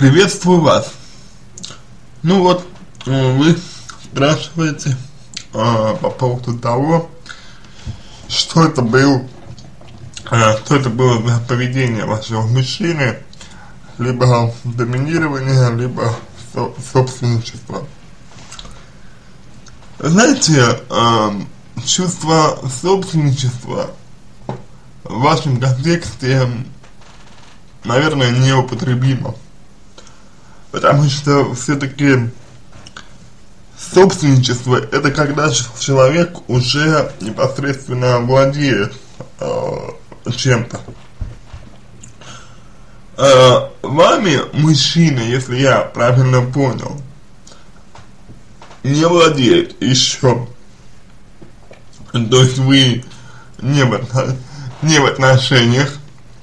Приветствую вас. Ну вот, вы спрашиваете по поводу того, что это было за поведение вашего мужчины, либо доминирование, либо собственничество. Знаете, чувство собственничества в вашем контексте, наверное, неупотребимо. Потому что все-таки собственничество — это когда человек уже непосредственно владеет чем-то. Вами, мужчина, если я правильно понял, не владеет еще. То есть вы не в отношениях,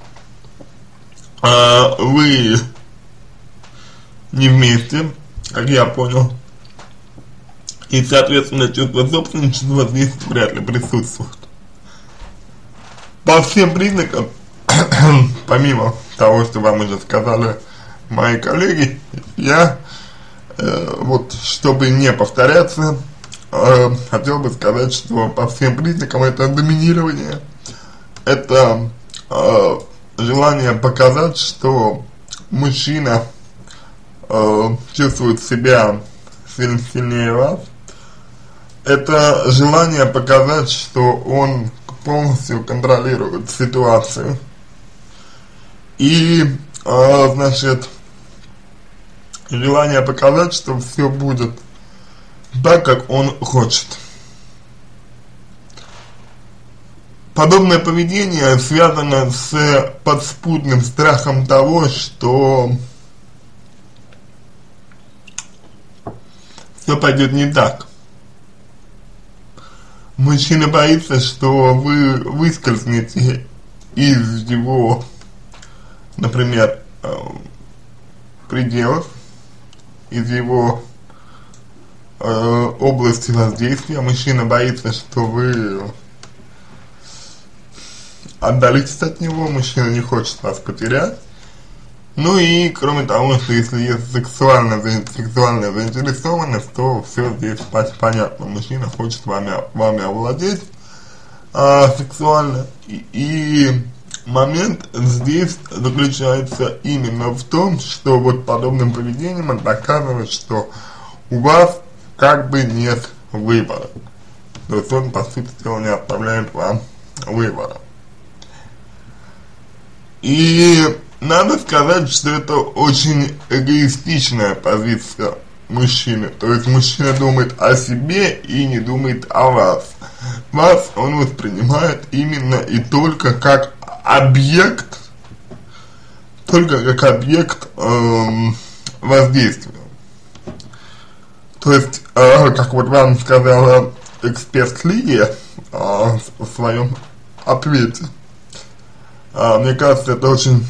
вы не вместе, как я понял, и, соответственно, чувство собственничества здесь вряд ли присутствует. По всем признакам, помимо того, что вам уже сказали мои коллеги, я, вот, чтобы не повторяться, хотел бы сказать, что по всем признакам это доминирование, это желание показать, что мужчина чувствует себя сильнее вас. Это желание показать, что он полностью контролирует ситуацию. И, значит, желание показать, что все будет так, как он хочет. Подобное поведение связано с подспудным страхом того, что все пойдет не так. Мужчина боится, что вы выскользнете из его, например, пределов, из его области воздействия. Мужчина боится, что вы отдалитесь от него, мужчина не хочет вас потерять. Ну и кроме того, что если есть сексуальная заинтересованность, то все здесь понятно. Мужчина хочет вами овладеть сексуально. И момент здесь заключается именно в том, что вот подобным поведением он доказывает, что у вас как бы нет выбора. То есть он, по сути дела, не оставляет вам выбора. И надо сказать, что это очень эгоистичная позиция мужчины. То есть мужчина думает о себе и не думает о вас. Вас он воспринимает именно и только как объект, воздействия. То есть, как вот вам сказала эксперт Лидия в своем ответе, мне кажется, это очень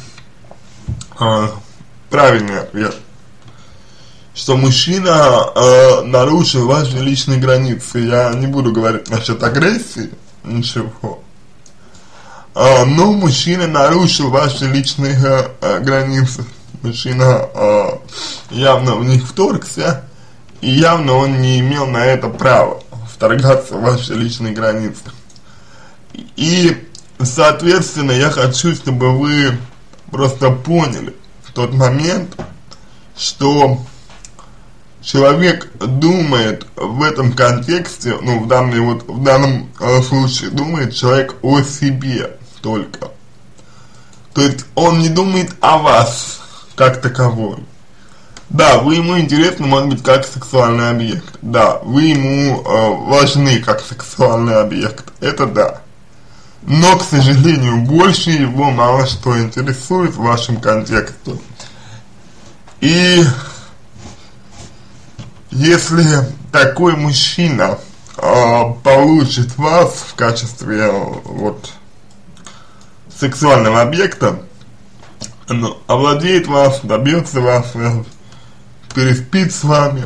правильный ответ, что мужчина нарушил ваши личные границы. Я не буду говорить насчет агрессии, ничего, но мужчина нарушил ваши личные границы. Мужчина явно в них вторгся, и явно он не имел на это права вторгаться в ваши личные границы. И, соответственно, я хочу, чтобы вы просто поняли в тот момент, что человек думает в этом контексте, ну в данном случае думает человек о себе только. То есть он не думает о вас как таковой. Да, вы ему интересны, может быть, как сексуальный объект. Да, вы ему важны как сексуальный объект. Это да. Но, к сожалению, больше его мало что интересует в вашем контексте. И если такой мужчина получит вас в качестве вот сексуального объекта, овладеет вас, добьется вас, переспит с вами,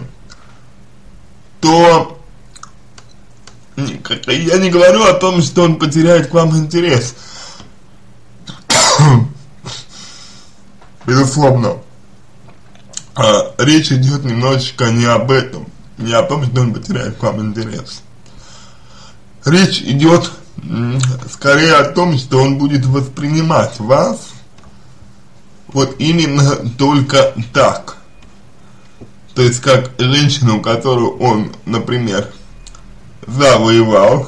то я не говорю о том, что он потеряет к вам интерес. Безусловно, речь идет немножечко не об этом, не о том, что он потеряет к вам интерес. Речь идет скорее о том, что он будет воспринимать вас вот именно только так. То есть как женщину, которую он, например, завоевал,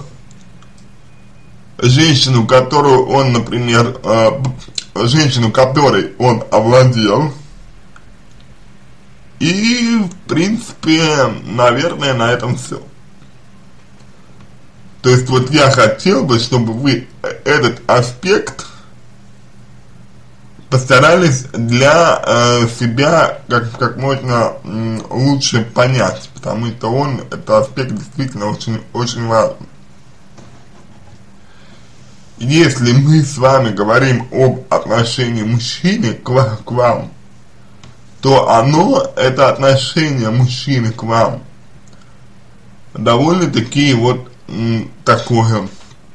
женщину, которую он, например, женщину, которой он овладел, и, в принципе, наверное, на этом все. То есть вот я хотел бы, чтобы вы этот аспект постарались для себя как можно лучше понять, потому что этот аспект действительно очень важен. Если мы с вами говорим об отношении мужчины к вам, то это отношение мужчины к вам, довольно-таки вот такое,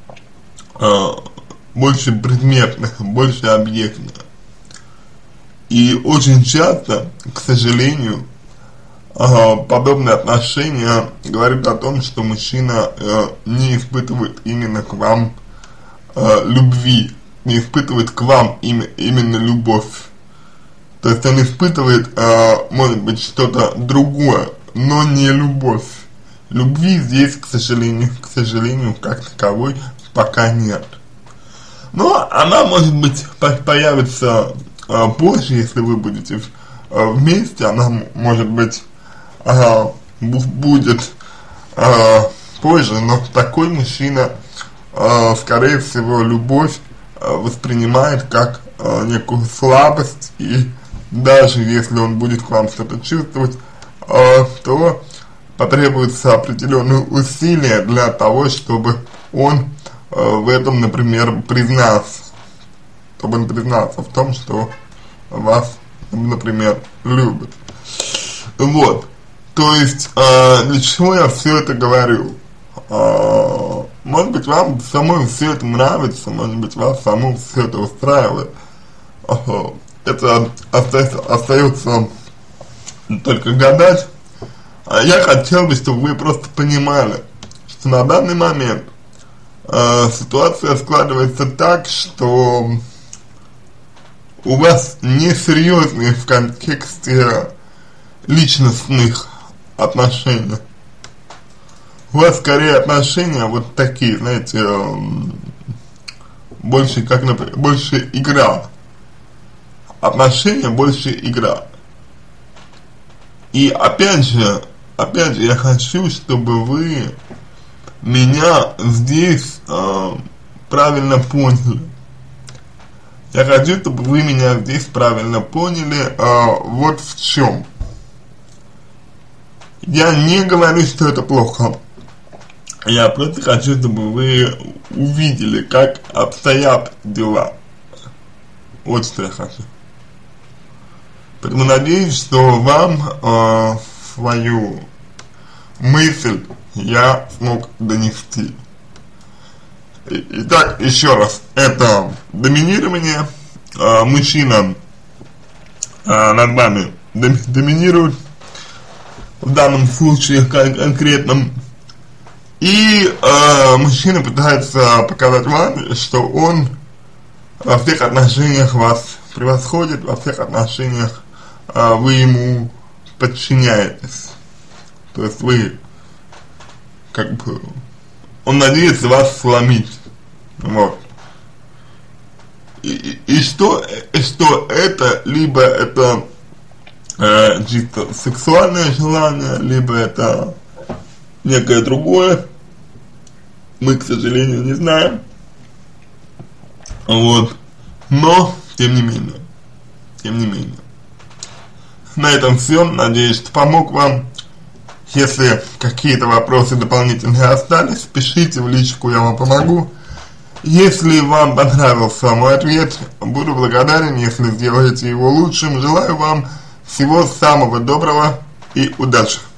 больше предметное, больше объектное. И очень часто, к сожалению, подобные отношения говорят о том, что мужчина не испытывает именно к вам любви, не испытывает к вам именно любовь. То есть он испытывает, может быть, что-то другое, но не любовь. Любви здесь, к сожалению, как таковой пока нет. Но она, может быть, появится позже, если вы будете вместе, она, может быть, будет позже, но такой мужчина, скорее всего, любовь воспринимает как некую слабость, и даже если он будет к вам что-то чувствовать, то потребуется определенные усилия для того, чтобы он в этом, например, признался. Чтобы он признался в том, что вас, например, любит. Вот. То есть, для чего я все это говорю? Может быть, вам самой все это нравится, может быть, вас саму все это устраивает. Это остается только гадать. Я хотел бы, чтобы вы просто понимали, что на данный момент ситуация складывается так, что у вас несерьезные в контексте личностных отношений. У вас скорее отношения вот такие, знаете, больше как, например, больше игра. Отношения больше игра. И опять же, я хочу, чтобы вы меня здесь правильно поняли. Я хочу, чтобы вы меня здесь правильно поняли, вот в чем. Я не говорю, что это плохо. Я просто хочу, чтобы вы увидели, как обстоят дела. Вот что я хочу. Поэтому надеюсь, что вам свою мысль я смог донести. Итак, еще раз, это доминирование, мужчина над вами доминирует, в данном случае конкретном, и мужчина пытается показать вам, что он во всех отношениях вас превосходит, во всех отношениях вы ему подчиняетесь. То есть вы, как бы, он надеется вас сломить. Вот. И что это, либо это чисто сексуальное желание, либо это некое другое, мы, к сожалению, не знаем. Вот. Но, тем не менее. На этом все. Надеюсь, что помог вам. Если какие-то вопросы дополнительные остались, пишите в личку, я вам помогу. Если вам понравился мой ответ, буду благодарен, если сделаете его лучшим. Желаю вам всего самого доброго и удачи!